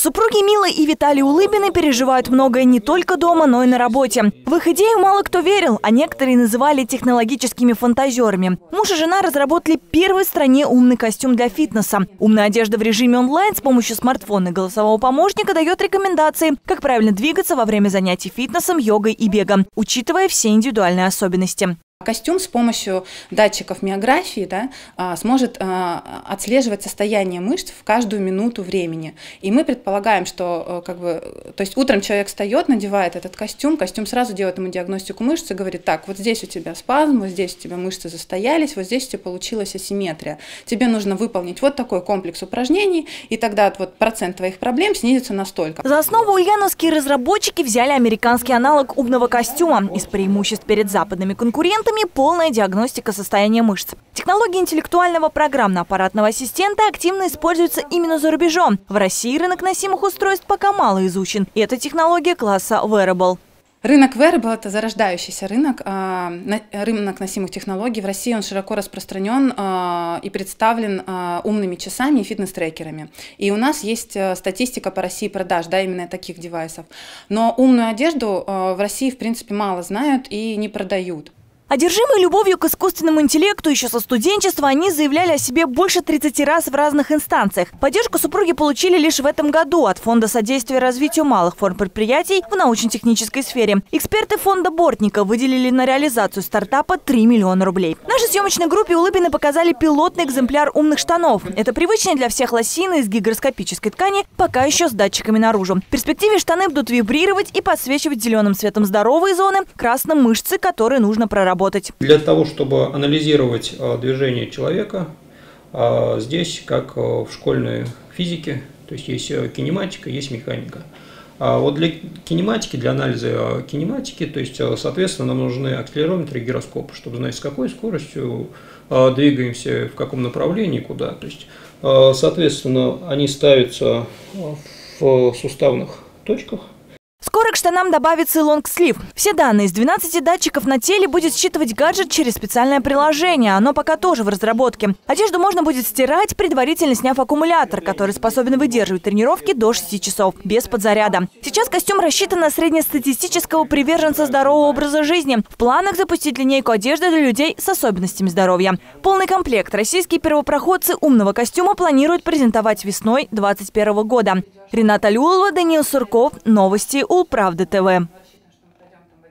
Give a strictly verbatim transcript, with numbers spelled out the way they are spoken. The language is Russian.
Супруги Мила и Виталий Улыбины переживают многое не только дома, но и на работе. В их идею мало кто верил, а некоторые называли технологическими фантазерами. Муж и жена разработали первый в стране умный костюм для фитнеса. Умная одежда в режиме онлайн с помощью смартфона и голосового помощника дает рекомендации, как правильно двигаться во время занятий фитнесом, йогой и бегом, учитывая все индивидуальные особенности. Костюм с помощью датчиков миографии, да, сможет отслеживать состояние мышц в каждую минуту времени. И мы предполагаем, что как бы, то есть утром человек встает, надевает этот костюм, костюм сразу делает ему диагностику мышц и говорит: так, вот здесь у тебя спазм, вот здесь у тебя мышцы застоялись, вот здесь у тебя получилась асимметрия. Тебе нужно выполнить вот такой комплекс упражнений, и тогда вот процент твоих проблем снизится настолько. За основу ульяновские разработчики взяли американский аналог умного костюма. Из преимуществ перед западными конкурентами полная диагностика состояния мышц. Технология интеллектуального программно-аппаратного ассистента активно используется именно за рубежом. В России рынок носимых устройств пока мало изучен. И это технология класса wearable. Рынок wearable – это зарождающийся рынок, рынок носимых технологий. В России он широко распространен и представлен умными часами и фитнес-трекерами. И у нас есть статистика по России продаж, да, именно таких девайсов. Но умную одежду в России, в принципе, мало знают и не продают. Одержимые любовью к искусственному интеллекту еще со студенчества, они заявляли о себе больше тридцати раз в разных инстанциях. Поддержку супруги получили лишь в этом году от Фонда содействия развитию малых форм предприятий в научно-технической сфере. Эксперты фонда Бортника выделили на реализацию стартапа три миллиона рублей. В нашей съемочной группе Улыбины показали пилотный экземпляр умных штанов. Это привычные для всех лосины из гигроскопической ткани, пока еще с датчиками наружу. В перспективе штаны будут вибрировать и подсвечивать зеленым цветом здоровые зоны, красным мышцы, которые нужно проработать. Для того, чтобы анализировать движение человека, здесь, как в школьной физике, то есть есть кинематика, есть механика. А вот для кинематики, для анализа кинематики, то есть, соответственно, нам нужны акселерометры и гироскопы, чтобы знать, с какой скоростью двигаемся, в каком направлении, куда. То есть, соответственно, они ставятся в суставных точках. Скоро к штанам добавится и лонгслив. Все данные из двенадцати датчиков на теле будет считывать гаджет через специальное приложение. Оно пока тоже в разработке. Одежду можно будет стирать, предварительно сняв аккумулятор, который способен выдерживать тренировки до шести часов, без подзаряда. Сейчас костюм рассчитан на среднестатистического приверженца здорового образа жизни. В планах запустить линейку одежды для людей с особенностями здоровья. Полный комплект российские первопроходцы умного костюма планируют презентовать весной две тысячи двадцать первого года. Рената Люлова, Даниил Сурков. Новости Улправды ТВ.